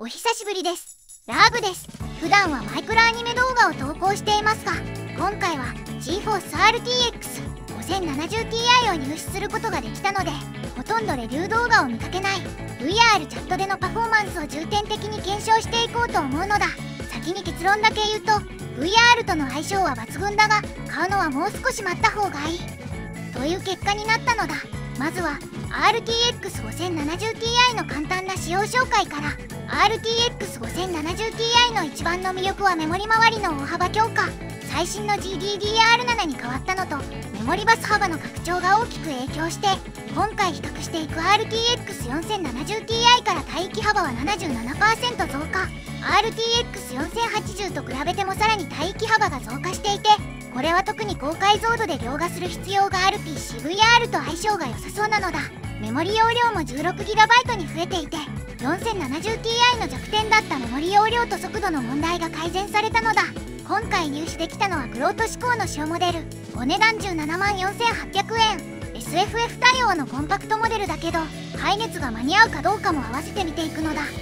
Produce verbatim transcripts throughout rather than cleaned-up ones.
お久しぶりです。ラーブです。普段はマイクロアニメ動画を投稿していますが、今回は ジーフォースアールティーエックスごせんななじゅうティーアイ を入手することができたので、ほとんどレビュー動画を見かけない ブイアール チャットでのパフォーマンスを重点的に検証していこうと思うのだ。先に結論だけ言うと ブイアール との相性は抜群だが、買うのはもう少し待った方がいいという結果になったのだ。まずは アールティーエックスごせんななじゅうティーアイ の簡単な使用紹介から。 アールティーエックスごせんななじゅうティーアイ の一番の魅力はメモリ周りの大幅強化。最新の ジーディーディーアールセブン に変わったのとメモリバス幅の拡張が大きく影響して、今回比較していく アールティーエックスよんせんななじゅうティーアイ から帯域幅は ななじゅうななパーセント 増加。 アールティーエックスよんせんはちじゅう と比べてもさらに帯域幅が増加していて、これは特に高解像度で描画する必要がある ピーシーブイアール と相性が良さそうなのだ。メモリ容量も じゅうろくギガバイト に増えていて、よんせんななじゅうティーアイ の弱点だったメモリ容量と速度の問題が改善されたのだ。今回入手できたのはクロート志向の小モデル、お値段じゅうななまんよんせんはっぴゃくえん。 エスエフエフ 対応のコンパクトモデルだけど、排熱が間に合うかどうかも合わせてみていくのだ。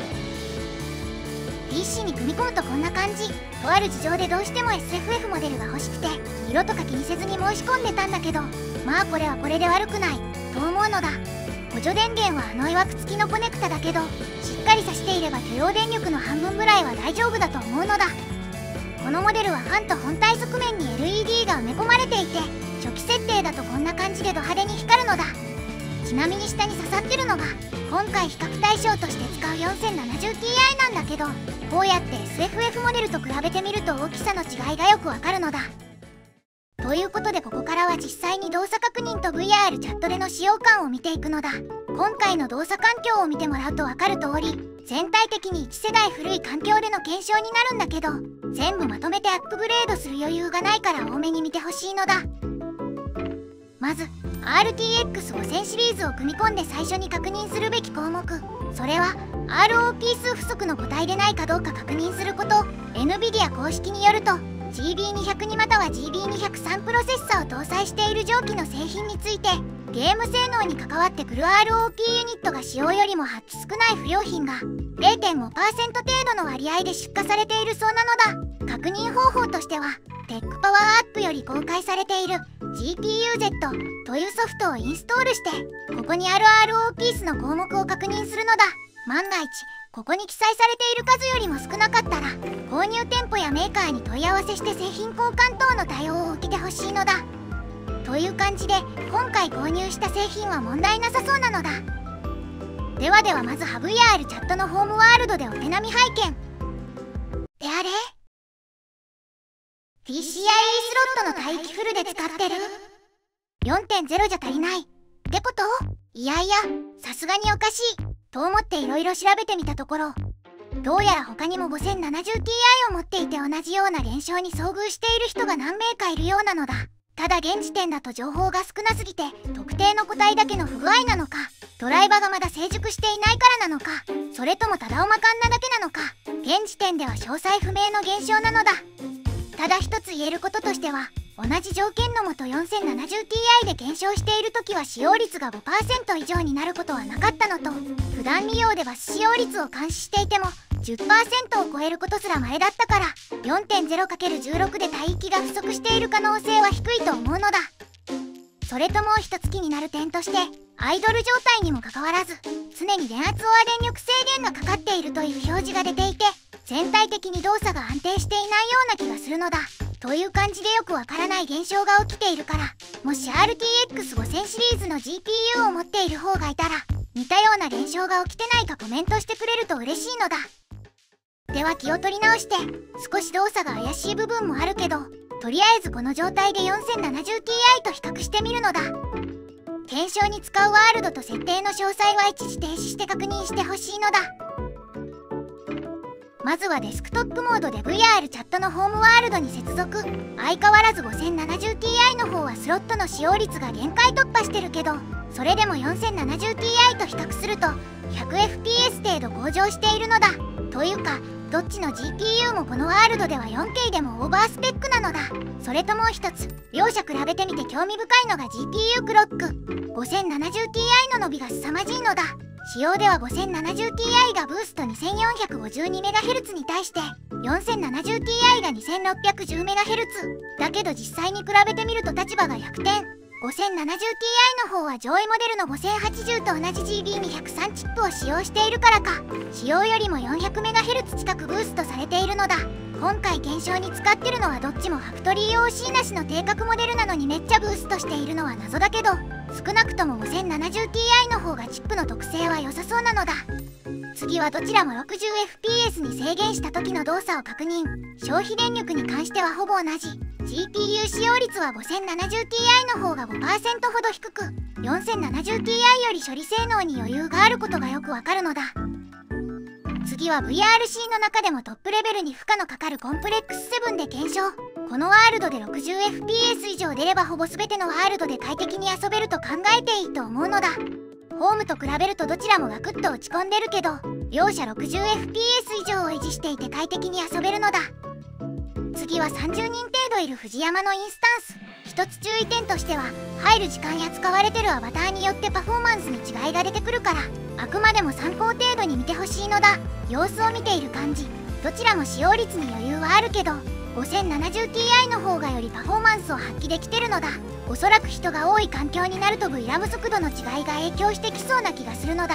ピーシー に組み込むとこんな感じ。とある事情でどうしても エスエフエフ モデルが欲しくて、色とか気にせずに申し込んでたんだけど、まあこれはこれで悪くないと思うのだ。補助電源はあのいわく付きのコネクタだけど、しっかりさしていれば許容電力の半分ぐらいは大丈夫だと思うのだ。このモデルはファンと本体側面に エルイーディー が埋め込まれていて、初期設定だとこんな感じでド派手に光るのだ。ちなみに下に刺さってるのが今回比較対象として使う よんせんななじゅうティーアイ なんだけど、こうやって エスエフエフ モデルと比べてみると大きさの違いがよくわかるのだ。ということでここからは実際に動作確認と ブイアール チャットでの使用感を見ていくのだ。今回の動作環境を見てもらうと分かる通り、全体的にいちせだい古い環境での検証になるんだけど、全部まとめてアップグレードする余裕がないから多めに見てほしいのだ。まず アールティーエックスごせん シリーズを組み込んで最初に確認するべき項目、それは アールオーピー 数不足の個体でないかどうか確認すること。 エヌビディア 公式によると ジービーにひゃくに または ジービーにひゃくさん プロセッサーを搭載している上記の製品について、ゲーム性能に関わってくる アールオーピー ユニットが使用よりもはち少ない不良品が れいてんごパーセント 程度の割合で出荷されているそうなのだ。確認方法としてはテックパワーアップより公開されている ジーピーユーゼット というソフトをインストールして、ここにある アールオーピー 数の項目を確認するのだ。万が一ここに記載されている数よりも少なかったら、購入店舗やメーカーに問い合わせして製品交換等の対応を受けてほしいのだ。という感じで今回購入した製品は問題なさそうなのだ。ではではまずは ブイアール チャットのホームワールドでお手並み拝見であれ。 ピーシーアイイー スロットの帯域フルで使ってる よんてんゼロ じゃ足りないってこと？いやいや、さすがにおかしいと思っていろいろ調べてみたところ、どうやら他にも ごせんななじゅうティーアイ を持っていて同じような現象に遭遇している人が何名かいるようなのだ。ただ現時点だと情報が少なすぎて特定の個体だけの不具合なのか、ドライバがまだ成熟していないからなのか、それともただおまかんなだけなのか、現時点では詳細不明の現象なのだ。ただ一つ言えることとしては、同じ条件のもと よんせんななじゅうティーアイ で検証している時は使用率が ごパーセント 以上になることはなかったのと、普段利用でバス使用率を監視していても じゅっパーセント を超えることすら稀だったから、 よんてんゼロかけるじゅうろく で帯域が不足している可能性は低いと思うのだ。それともう一つ気になる点として、アイドル状態にもかかわらず常に電圧オア電力制限がかかっているという表示が出ていて、全体的に動作が安定していないような気がするのだ。という感じでよくわからない現象が起きているから、もし アールティーエックスごせん シリーズの ジーピーユー を持っている方がいたら、似たような現象が起きてないかコメントしてくれると嬉しいのだ。では気を取り直して、少し動作が怪しい部分もあるけど、とりあえずこの状態で よんせんななじゅうティーアイ と比較してみるのだ。検証に使うワールドと設定の詳細は一時停止して確認してほしいのだ。まずはデスクトップモードで ブイアール チャットのホームワールドに接続。相変わらず ごせんななじゅうティーアイ の方はスロットの使用率が限界突破してるけど、それでも よんせんななじゅうティーアイ と比較すると ひゃくエフピーエス 程度向上しているのだ。というかどっちの ジーピーユー もこのワールドでは よんケー でもオーバースペックなのだ。それともう一つ、両者比べてみて興味深いのが ジーピーユー クロック。 ごせんななじゅうティーアイ の伸びが凄まじいのだ。 使用では ごせんななじゅうティーアイ がブースト にせんよんひゃくごじゅうにメガヘルツ に対して よんせんななじゅうティーアイ が にせんろっぴゃくじゅうメガヘルツ だけど実際に比べてみると立場が逆転。ごせんななじゅうティーアイ の方は上位モデルのごせんはちじゅうと同じ ジービーにひゃくさん チップを使用しているからか、使用よりも よんひゃくメガヘルツ 近くブーストされているのだ。今回検証に使ってるのはどっちもファクトリー オーシー なしの定格モデルなのにめっちゃブーストしているのは謎だけど、少なくとも ごせんななじゅうティーアイ の方がチップの特性は良さそうなのだ。次はどちらも ろくじゅうエフピーエス に制限した時の動作を確認。消費電力に関してはほぼ同じ。 ジーピーユー 使用率は ごせんななじゅうティーアイ の方が ごパーセント ほど低く、よんせんななじゅうティーアイ より処理性能に余裕があることがよくわかるのだ。次は ブイアールシー の中でもトップレベルに負荷のかかるコンプレックスセブンで検証。このワールドで ろくじゅうエフピーエス 以上出ればほぼ全てのワールドで快適に遊べると考えていいと思うのだ。ホームと比べるとどちらもガクッと落ち込んでるけど、両者 ろくじゅうエフピーエス 以上を維持していて快適に遊べるのだ。次はさんじゅうにん程度いる藤山のインスタンス。一つ注意点としては、入る時間や使われてるアバターによってパフォーマンスに違いが出てくるから、あくまでも参考程度に見てほしいのだ。様子を見ている感じ、どちらも使用率に余裕はあるけど、ごせんななじゅうティーアイ の方がよりパフォーマンスを発揮できてるのだ。おそらく人が多い環境になると ブイラム 速度の違いが影響してきそうな気がするのだ。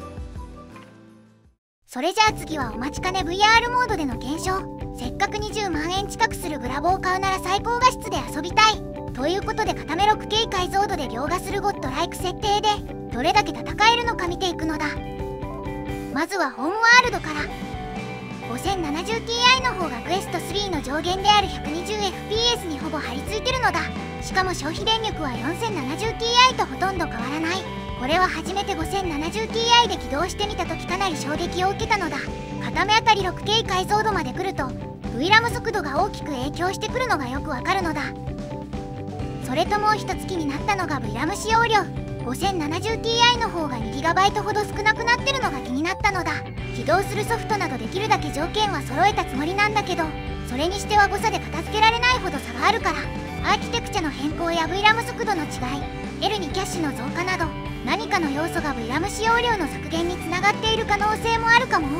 それじゃあ次はお待ちかね ブイアール モードでの検証。せっかくにじゅうまんえん近くするブラボーを買うなら最高画質で遊びたいということで、片目 ろくケー 解像度で描画するゴッドライク設定でどれだけ戦えるのか見ていくのだ。まずはホームワールドから。 ごせんななじゅうティーアイ の方がクエストスリーの上限である ひゃくにじゅうエフピーエス にほぼ張り付いてるのだ。しかも消費電力は よんせんななじゅうティーアイ とほとんど変わらない。これは初めて ごせんななじゅうティーアイ で起動してみた時かなり衝撃を受けたのだ。片目あたり ろくケー 解像度まで来ると ブイラム 速度が大きく影響してくるのがよくわかるのだ。それともう一つ気になったのが ブイラム 使用量。 ごせんななじゅうティーアイ の方が にギガバイト ほど少なくなってるのが気になったのだ。起動するソフトなどできるだけ条件は揃えたつもりなんだけど、それにしては誤差で片付けられないほど差があるから、アーキテクチャの変更や ブイラム 速度の違い、 エルツー キャッシュの増加など何かの要素が ブイラム 使用量の削減につながっている可能性もあるかも。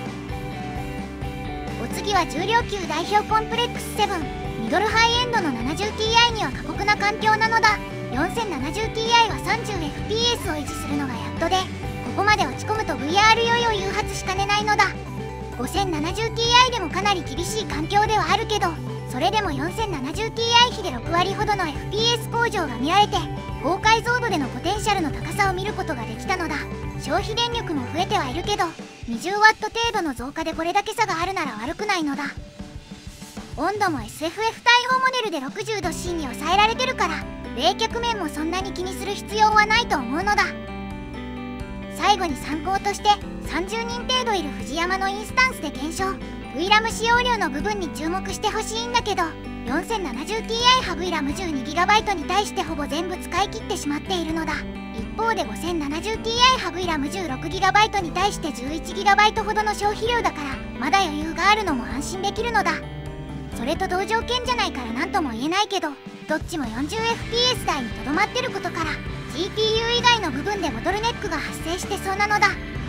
お次は重量級代表コンプレックスセブン。ミドルハイエンドの ななじゅうティーアイ には過酷な環境なのだ。 よんせんななじゅうティーアイ は さんじゅうエフピーエス を維持するのがやっとで、ここまで落ち込むと ブイアール 酔いを誘発しかねないのだ。 ごせんななじゅうティーアイ でもかなり厳しい環境ではあるけど、それでも よんせんななじゅうティーアイ 比でろくわりほどの エフピーエス 向上が見られて、高解像度でのポテンシャルの高さを見ることができたのだ。消費電力も増えてはいるけど、にじゅうワット 程度の増加でこれだけ差があるなら悪くないのだ。温度も エスエフエフ 対応モデルで ろくじゅうど C に抑えられてるから、冷却面もそんなに気にする必要はないと思うのだ。最後に参考としてさんじゅうにん程度いる藤山のインスタンスで検証。 ブイラム 使用量の部分に注目してほしいんだけど、 よんせんななじゅうティーアイ 派 ブイラムじゅうにギガバイト に対してほぼ全部使い切ってしまっているのだ。一方で ごせんななじゅうティーアイ 派 ブイラムじゅうろくギガバイト に対して じゅういちギガバイト ほどの消費量だから、まだ余裕があるのも安心できるのだ。それと同条件じゃないから何とも言えないけど、どっちも よんじゅうエフピーエス 台にとどまってることから ジーピーユー 以外の部分でボトルネックが発生してそうなのだ。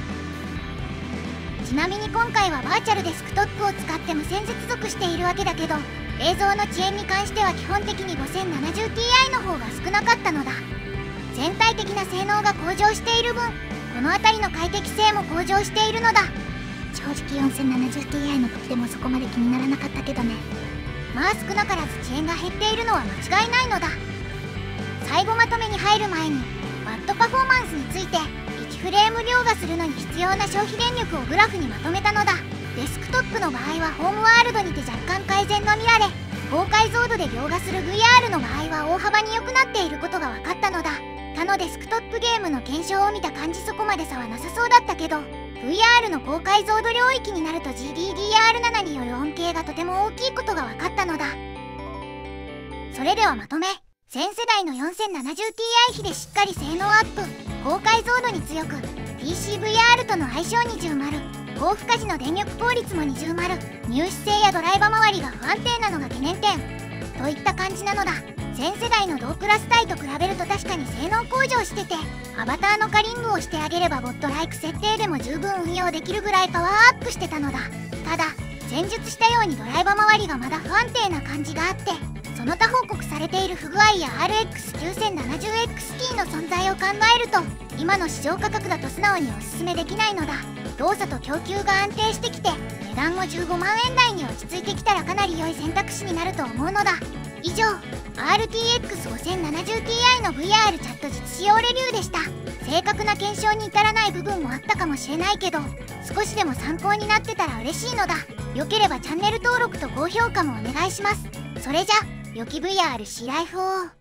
ちなみに今回はバーチャルデスクトップを使って無線接続しているわけだけど、映像の遅延に関しては基本的に ごせんななじゅうティーアイ の方が少なかったのだ。全体的な性能が向上している分、この辺りの快適性も向上しているのだ。 正直 よんせんななじゅうティーアイ の時でもそこまで気にならなかったけどね。 まあ少なからず遅延が減っているのは間違いないのだ。最後まとめに入る前にワットパフォーマンスについて、いちフレーム描画するのに必要な消費電力をグラフにまとめたのだ。デスクトップの場合はホームワールドにて若干改善の見られ、高解像度で描画する ブイアール の場合は大幅に良くなっていることが分かったのだ。他のデスクトップゲームの検証を見た感じそこまで差はなさそうだったけど、 ブイアール の高解像度領域になると ジーディーディーアールセブン による恩恵がとても大きいことが分かったのだ。それではまとめ。全世代の よんせんななじゅうティーアイ 比でしっかり性能アップ、高解像度に強く、 ピーシーブイアール との相性二重丸、高負荷時の電力効率も二重丸、入手性やドライバー周りが不安定なのが懸念点といった感じなのだ。 前世代の同クラス帯と比べると確かに性能向上してて、アバターのカリングをしてあげればボットライク設定でも十分運用できるぐらいパワーアップしてたのだ。ただ前述したようにドライバ周りがまだ不安定な感じがあって、その他報告されている不具合や アールエックスきゅうせんななじゅうエックス キーの存在を考えると、今の市場価格だと素直におすすめできないのだ。動作と供給が安定してきて、値段もじゅうごまんえん台に落ち着いてきたらかなり良い選択肢になると思うのだ。以上 アールティーエックスごせんななじゅうティーアイ の ブイアール チャット実使用レビューでした。正確な検証に至らない部分もあったかもしれないけど、少しでも参考になってたら嬉しいのだ。よければチャンネル登録と高評価もお願いします。それじゃ良き ブイアール シーライフを。